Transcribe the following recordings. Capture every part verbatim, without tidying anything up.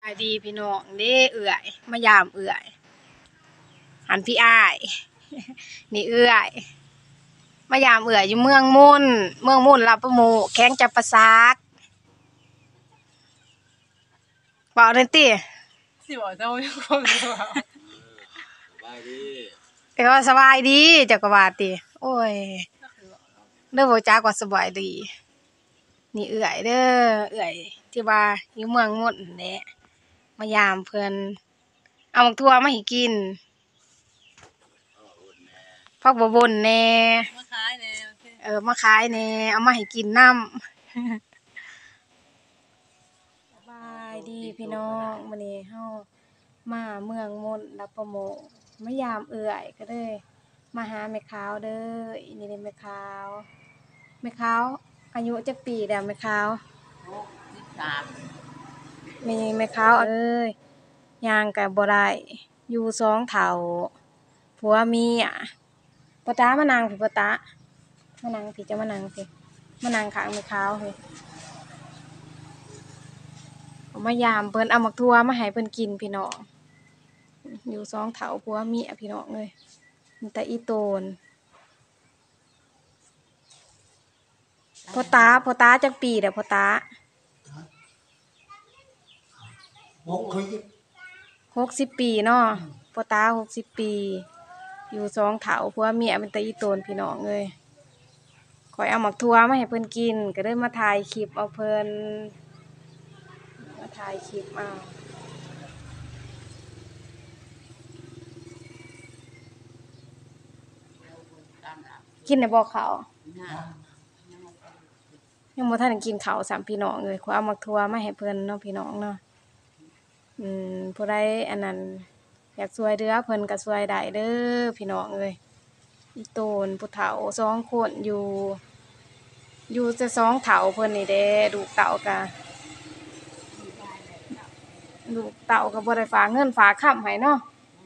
ายดีพี่น้องเด้เอื่อยมายามเอื่อยหันพี่อ้ายนี่เอื่อยมายามเอื่อยอยู่เมืองมุ่นเมืองมุ่นลาปะโมแข้งจับประสากเปล่าเนยติสิบอกเจ้าไม่ความสบายสบายดีแต่ว่าสบายดีจักรวาลติโอ้ยเด้อบ่จักว่าสบายดีนี่เอื่อยเด้อเอื่อยที่ว่าอยู่เมืองมุ่นแหละมายามเพิ่นเอาบักทั่วมาให้กินพักบ่บ่นแน่มาขายแน่เออมาขายแน่เอามาให้กินน้ำสบายดีพี่น้องมื้อนี้เฮามาเมืองมนต์รับประโมงมายามเอื้อยก็เลยมาหาแม่ขาวเด้อนี่เด้แม่ขาวแม่ขาวอายุจักปีแล้วแม่ขาวสิบสามมีแม่ขาวเอ้ยย่างก็บ่ได้อยู่สองเฒ่าผัวเมียปะตามานั่งพี่ปะตามานั่งพี่จะมานั่งพี่มานั่งข้างแม่ขาวพี่เอามายามเพิ่นเอาหมักทั่วมาให้เพิ่นกินพี่น้องอยู่สองเฒ่าผัวเมียพี่น้องเอ้ยมีแต่อีโตนพ่อตาพ่อตาจักปีแล้วพ่อตาหกคือหกสิบปีเนาะพ่อตาหกสิบปีอยู่สองเฒ่าผัวเมียเป็นแต่อีโตนพี่น้องเอ้ยข่อยเอาหมักทั่วมาให้เพิ่นกินก็เลยมาถ่ายคลิปเอาเพิ่นมาถ่ายคลิปเอากินได้บ่ข้าวยังบ่ทันได้กินข้าวสามพี่น้องเลยข่อยเอาหมักทั่วมาให้เพิ่นเนาะพี่น้องเนาะอืมผู้ใดอันนั้นอยากช่วยเหลือเพิ่นก็ช่วยได้เด้อพี่น้องเอ้ยอีโตนผู้เฒ่าสองคนอยู่อยู่แต่สองเฒ่าเพิ่นนี่เด้ลูกเต้าก็ลูกเต้าก็บ่ได้ฝากเงินฝากค้ำให้เนาะ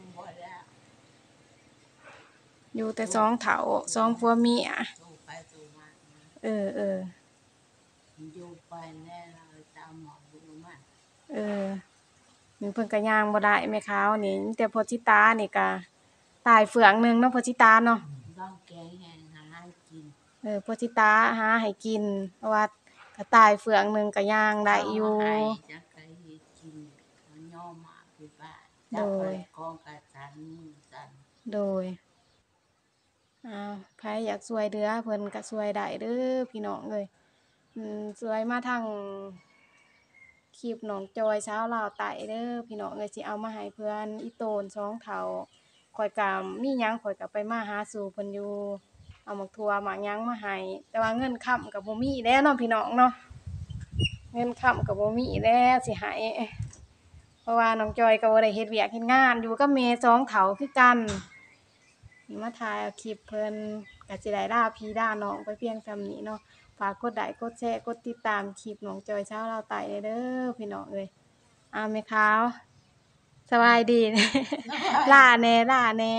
อยู่แต่สองเฒ่าสองผัวเมียเออเอออยู่ไปแน่เลยตามหมอดูมาเออนี่เพิ่นก็ย่างบ่ได้แม่ขาวนี่มีแต่พ่อจิตานี่ก็ตายเฟืองหนึงเนาะพ่อจิตาเนาะบ้างแกงแห้งหาให้กินเออพ่อจิตาหาให้กินเพราะว่าก็ตายเฟืองหนึงก็ย่างได้อยู่จักไก่เฮ็ดกินเขาย่อมาพี่ป้าจักไปกองกระสันสันโดยอ้าวใครอยากช่วยเหลือเพิ่นก็ช่วยได้เด้อพี่น้องเอ้ยอืมช่วยมาทางคลิปน้องจอยชาวลาวใต้เด้อพี่น้องเอ้ยสิเอามาให้เพิ่นอีโตนสองเฒ่าข้อยก็มีหยังข้อยก็ไปมาหาสู่เพิ่นอยู่เอาหมักทั่วหมากหยังมาให้แต่ว่าเงินค้ำก็บ่มีแล้วเนาะพี่น้องเนาะเงินค้ำก็บ่มีแล้วสิให้เพราะว่าน้องจอยก็บ่ได้เฮ็ดเวียกเฮ็ดงานอยู่กับแม่สองเฒ่าคือกันมาถ่ายเอาคลิปเพิ่นก็สิได้ลาพี่ลาน้องไปเพียงส่ำนี้เนาะฝากกดไลค์กดแชร์กดติดตามคลิปน้องจอยชาวลาวใต้เด้อพี่น้องเอ้ยอ้าวแม่ขาวสบายดีลาแน่ลาแน่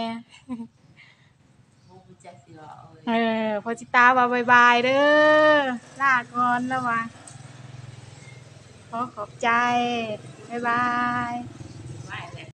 เออพอจิตาว่าบ๊ายบายเด้อลาก่อนแล้วว่าขอขอบใจบ๊ายบาย